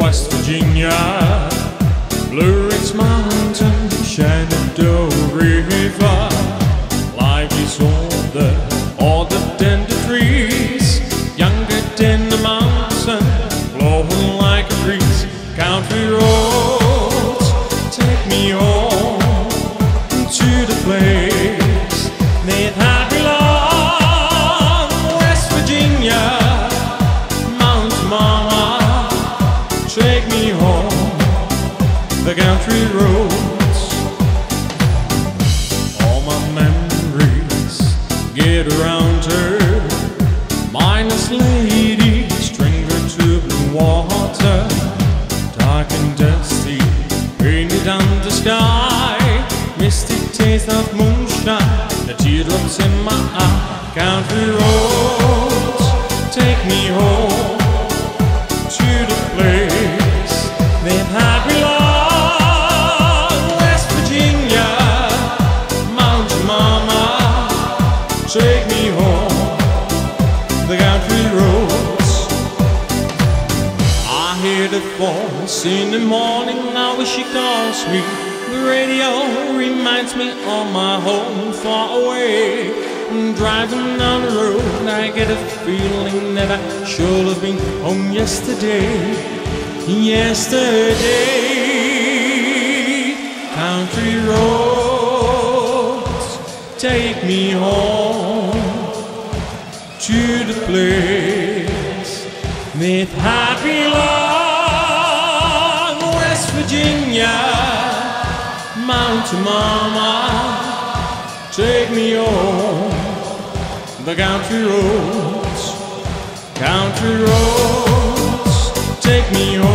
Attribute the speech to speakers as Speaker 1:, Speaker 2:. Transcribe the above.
Speaker 1: West Virginia, Blue Ridge Mountain, Shenandoah River. Life is older, older than the trees, younger than the mountain, blowing like a breeze. Country roads, take me home to the place that I belong. West Virginia, Mount Mama, take me home, the country roads. All my memories get around her, mindless lady, stranger to blue water, dark and dusty, painted on the sky, misty taste of moonshine, the teardrops in my eye. Country roads, take me home to the place that I belong. West Virginia, Mount Mama, take me home, the country roads. I hear the voice in the morning, I wish she calls me. The radio reminds me of my home far away. Driving down the road, I get a feeling that I should have been home yesterday. Yesterday, country roads, take me home to the place that I belong. West Virginia, Mount Mama, take me home, the country roads, take me home.